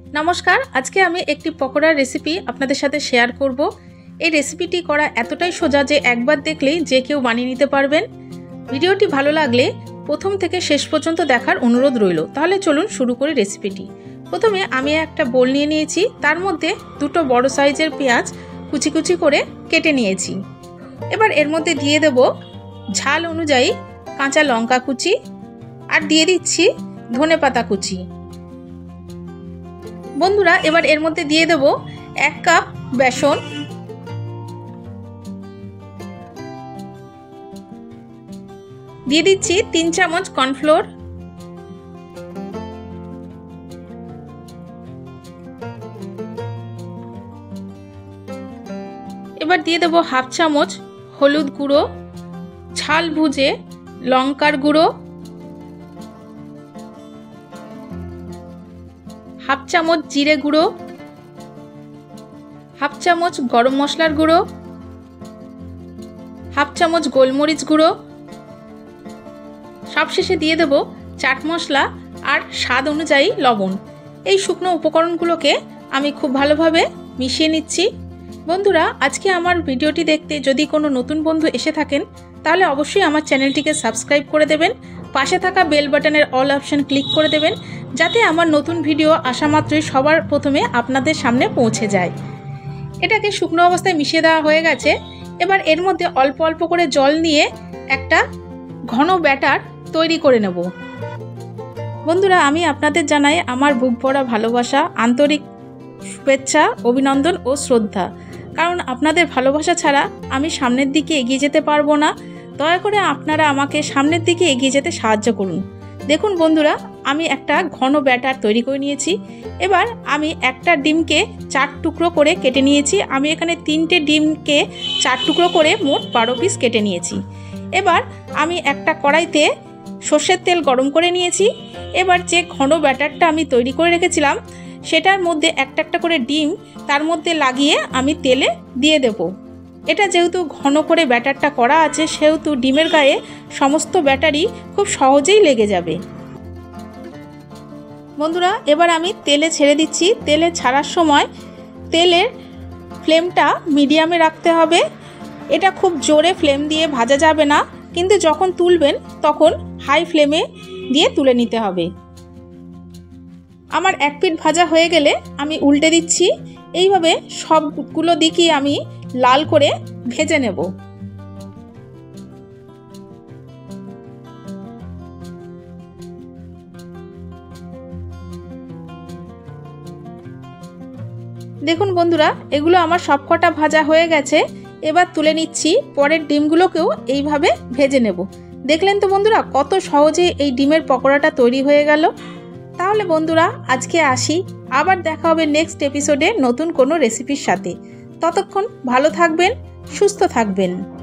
नमस्कार, आज के आमी एकटी पकोड़ार रेसिपि आपनादेर साथे शेयर करब। এই রেসিপিটি করা এতটাই সোজা যে একবার দেখলেই যে কেউ বানিয়ে নিতে পারবেন। ভিডিওটি ভালো লাগলে প্রথম থেকে শেষ পর্যন্ত দেখার অনুরোধ রইল। তাহলে চলুন শুরু করি রেসিপিটি। প্রথমে আমি একটা বোল নিয়ে নিয়েছি, তার মধ্যে দুটো বড় সাইজের পেঁয়াজ কুচি কুচি করে কেটে নিয়েছি। এবার এর মধ্যে দিয়ে দেব ঝাল অনুযায়ী কাঁচা লঙ্কা কুচি আর দিয়ে দিচ্ছি ধনেপাতা কুচি। বন্ধুরা, এবার এর মধ্যে দিয়ে দেব 1 কাপ বেসন, দিয়ে দিচ্ছি 3 চামচ কর্নফ্লোর, এবার দিয়ে দেব হাফ চামচ হলুদ গুঁড়ো, ঝাল ভুজে লঙ্কার গুঁড়ো, হাফ চামচ জিরে গুঁড়ো, হাফ চামচ গরম মশলার গুঁড়ো, হাফ চামচ গোলমরিচ গুঁড়ো, সবশেষে দিয়ে দেব চাট মশলা আর স্বাদ অনুযায়ী লবণ। এই শুকনো উপকরণগুলোকে আমি খুব ভালোভাবে মিশিয়ে নিচ্ছি। বন্ধুরা, আজকে আমার ভিডিওটি দেখতে যদি কোনো নতুন বন্ধু এসে থাকেন তাহলে অবশ্যই আমার চ্যানেলটিকে সাবস্ক্রাইব করে দেবেন, পাশে থাকা বেল বাটনের অল অপশন ক্লিক করে দেবেন, যাতে আমার নতুন ভিডিও আসা মাত্রই সবার প্রথমে আপনাদের সামনে পৌঁছে যায়। এটাকে শুকনো অবস্থায় মিশিয়ে দেওয়া হয়ে গেছে। এবার এর মধ্যে অল্প অল্প করে জল নিয়ে একটা ঘন ব্যাটার তৈরি করে নেব। বন্ধুরা, আমি আপনাদের জানাই আমার বুক ভরা ভালোবাসা, আন্তরিক শুভেচ্ছা, অভিনন্দন ও শ্রদ্ধা। কারণ আপনাদের ভালোবাসা ছাড়া আমি সামনের দিকে এগিয়ে যেতে পারবো না। দয়া করে আপনারা আমাকে সামনের দিকে এগিয়ে যেতে সাহায্য করুন। দেখুন বন্ধুরা, আমি একটা ঘন ব্যাটার তৈরি করে নিয়েছি। এবার আমি একটা ডিমকে 4 টুকরো করে কেটে নিয়েছি। আমি এখানে 3টে ডিমকে 4 টুকরো করে মোট 12 পিস কেটে নিয়েছি। এবার আমি একটা কড়াইতে সর্ষের তেল গরম করে নিয়েছি। এবার যে ঘন ব্যাটারটা আমি তৈরি করে রেখেছিলাম সেটার মধ্যে একটা একটা করে ডিম তার মধ্যে লাগিয়ে আমি তেলে দিয়ে দেব। এটা যেহেতু ঘন করে ব্যাটারটা করা আছে সেহেতু ডিমের গায়ে সমস্ত ব্যাটারই খুব সহজেই লেগে যাবে। বন্ধুরা, এবার আমি তেলে ছেড়ে দিচ্ছি। তেলে ছাড়ার সময় তেলের ফ্লেমটা মিডিয়ামে রাখতে হবে। এটা খুব জোরে ফ্লেম দিয়ে ভাজা যাবে না, কিন্তু যখন তুলবেন তখন হাই ফ্লেমে দিয়ে তুলে নিতে হবে। আমার এক পিঠ ভাজা হয়ে গেলে আমি উল্টে দিচ্ছি। এইভাবে সবগুলো দিকই আমি লাল করে ভেজে নেব। দেখুন বন্ধুরা, এগুলো আমার সবকটা ভাজা হয়ে গেছে। এবার তুলে নিচ্ছি। পরের ডিমগুলোকেও এইভাবে ভেজে নেব। দেখলেন তো বন্ধুরা, কত সহজে এই ডিমের পকোড়াটা তৈরি হয়ে গেল। তাহলে বন্ধুরা, আজকে আসি। আবার দেখা হবে নেক্সট এপিসোডে নতুন কোনো রেসিপির সাথে। ততক্ষণ ভালো থাকবেন, সুস্থ থাকবেন।